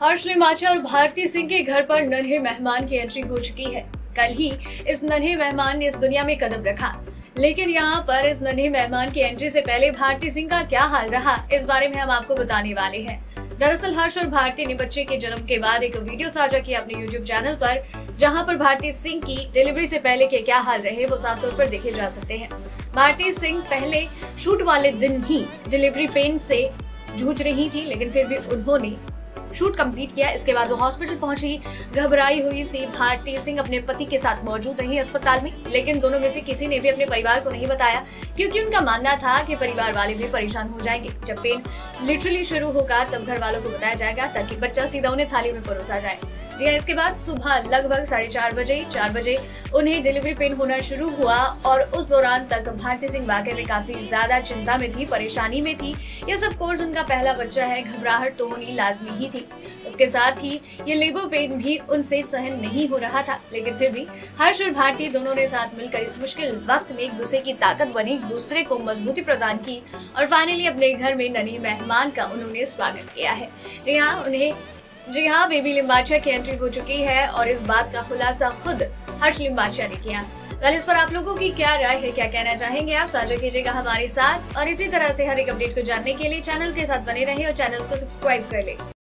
हर्ष लिम्बाचा और भारती सिंह के घर पर नन्हे मेहमान की एंट्री हो चुकी है। कल ही इस नन्हे मेहमान ने इस दुनिया में कदम रखा, लेकिन यहाँ पर इस नन्हे मेहमान की एंट्री से पहले भारती सिंह का क्या हाल रहा, इस बारे में हम आपको बताने वाले हैं। दरअसल हर्ष और भारती ने बच्चे के जन्म के बाद एक वीडियो साझा किया अपने YouTube चैनल पर, जहां पर भारती सिंह की डिलीवरी से पहले के क्या हाल रहे वो साफ तौर पर देखे जा सकते हैं। भारती सिंह पहले शूट वाले दिन ही डिलीवरी पेन से जूझ रही थी, लेकिन फिर भी उन्होंने शूट कंप्लीट किया। इसके बाद वो हॉस्पिटल पहुंची। घबराई हुई सी भारती सिंह अपने पति के साथ मौजूद रही अस्पताल में, लेकिन दोनों में से किसी ने भी अपने परिवार को नहीं बताया, क्योंकि उनका मानना था कि परिवार वाले भी परेशान हो जाएंगे। जब पेन लिटरली शुरू होगा तब घर वालों को बताया जाएगा, ताकि बच्चा सीधा उन्हें थाली में परोसा जाए। जी हाँ, इसके बाद सुबह लगभग 4:30 बजे उन्हें डिलीवरी पेन होना शुरू हुआ और उस दौरान तक भारती सिंह वाकई में काफी ज्यादा चिंता में थी, परेशानी में थी। ये सब कोर्स उनका पहला बच्चा है, घबराहट तो होनी लाजमी ही थी। उसके साथ ही ये लेबर पेन भी उनसे सहन नहीं हो रहा था, लेकिन फिर भी हर्ष और भारती दोनों ने साथ मिलकर इस मुश्किल वक्त में एक दूसरे की ताकत बनी, एक दूसरे को मजबूती प्रदान की और फाइनली अपने घर में नन्हे मेहमान का उन्होंने स्वागत किया है। जी हाँ, बेबी लिम्बाचा की एंट्री हो चुकी है और इस बात का खुलासा खुद हर्ष लिम्बाचा ने किया। कल इस पर आप लोगों की क्या राय है, क्या कहना चाहेंगे आप, साझा कीजिएगा हमारे साथ। और इसी तरह से हर एक अपडेट को जानने के लिए चैनल के साथ बने रहें और चैनल को सब्सक्राइब कर लें।